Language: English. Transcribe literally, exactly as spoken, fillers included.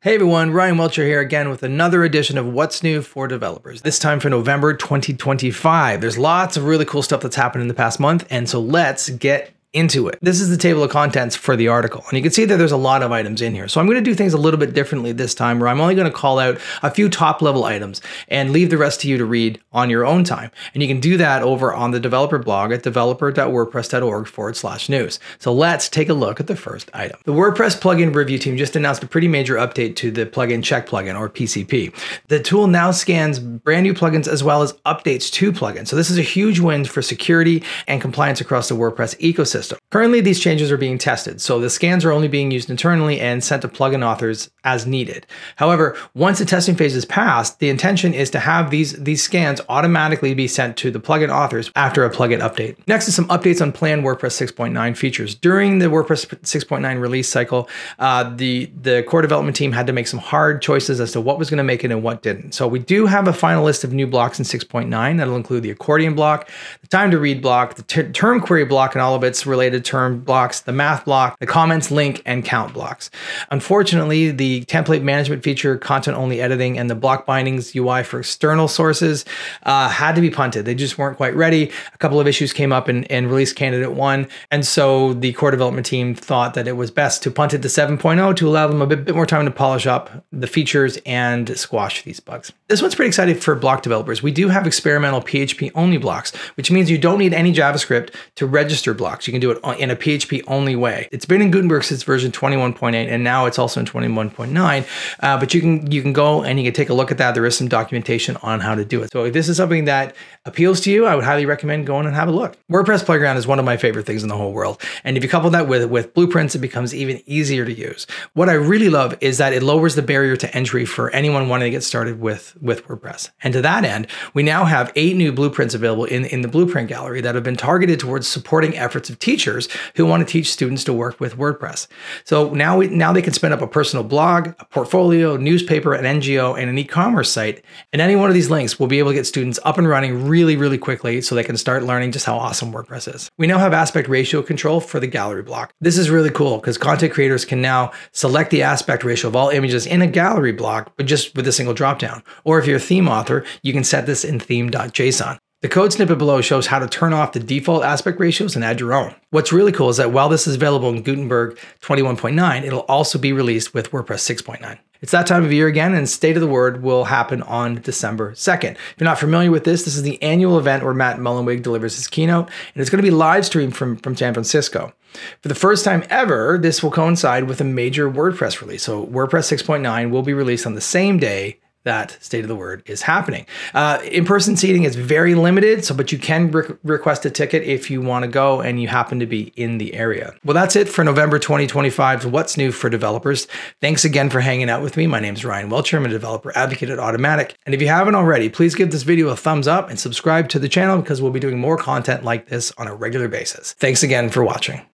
Hey everyone, Ryan Welcher here again with another edition of What's New for Developers. This time for November twenty twenty-five. There's lots of really cool stuff that's happened in the past month, and so let's get into it. This is the table of contents for the article, and you can see that there's a lot of items in here. So I'm going to do things a little bit differently this time, where I'm only going to call out a few top level items and leave the rest to you to read on your own time. And you can do that over on the developer blog at developer dot wordpress dot org forward slash news. So let's take a look at the first item. The WordPress plugin review team just announced a pretty major update to the plugin check plugin, or P C P. The tool now scans brand new plugins as well as updates to plugins. So this is a huge win for security and compliance across the WordPress ecosystem. Currently, these changes are being tested, so the scans are only being used internally and sent to plugin authors as needed. However, once the testing phase is passed, the intention is to have these, these scans automatically be sent to the plugin authors after a plugin update. Next is some updates on planned WordPress six point nine features. During the WordPress six point nine release cycle, uh, the, the core development team had to make some hard choices as to what was going to make it and what didn't. So we do have a final list of new blocks in six point nine. That'll include the Accordion block, the time to read block, the term query block and all of its related term blocks, the math block, the comments, link, and count blocks. Unfortunately, the template management feature, content only editing, and the block bindings U I for external sources uh, had to be punted. They just weren't quite ready. A couple of issues came up in, in release candidate one. And so the core development team thought that it was best to punt it to seven point oh to allow them a bit, bit more time to polish up the features and squash these bugs. This one's pretty exciting for block developers. We do have experimental P H P only blocks, which means you don't need any JavaScript to register blocks. You can do it in a P H P only way. It's been in Gutenberg since version twenty-one point eight, and now it's also in twenty-one point nine. Uh, but you can you can go and you can take a look at that. There is some documentation on how to do it. So if this is something that appeals to you, I would highly recommend going and have a look. WordPress Playground is one of my favorite things in the whole world. And if you couple that with, with blueprints, it becomes even easier to use. What I really love is that it lowers the barrier to entry for anyone wanting to get started with, with WordPress. And to that end, we now have eight new blueprints available in, in the blueprint gallery that have been targeted towards supporting efforts of teachers who want to teach students to work with WordPress. So now, we, now they can spin up a personal blog, a portfolio, newspaper, an N G O, and an e-commerce site. And any one of these links will be able to get students up and running really, really quickly so they can start learning just how awesome WordPress is. We now have aspect ratio control for the gallery block. This is really cool because content creators can now select the aspect ratio of all images in a gallery block, but just with a single dropdown. Or if you're a theme author, you can set this in theme dot J S O N. The code snippet below shows how to turn off the default aspect ratios and add your own. What's really cool is that while this is available in Gutenberg twenty-one point nine, it'll also be released with WordPress six point nine. It's that time of year again, and State of the Word will happen on December second. If you're not familiar with this, this is the annual event where Matt Mullenweg delivers his keynote, and it's going to be live streamed from, from San Francisco. For the first time ever, this will coincide with a major WordPress release. So WordPress six point nine will be released on the same day that State of the Word is happening. Uh, in-person seating is very limited, so but you can re request a ticket if you want to go and you happen to be in the area. Well, that's it for November twenty twenty-five's What's New for Developers. Thanks again for hanging out with me. My name is Ryan Welcher. I'm a developer advocate at Automattic. And if you haven't already, please give this video a thumbs up and subscribe to the channel because we'll be doing more content like this on a regular basis. Thanks again for watching.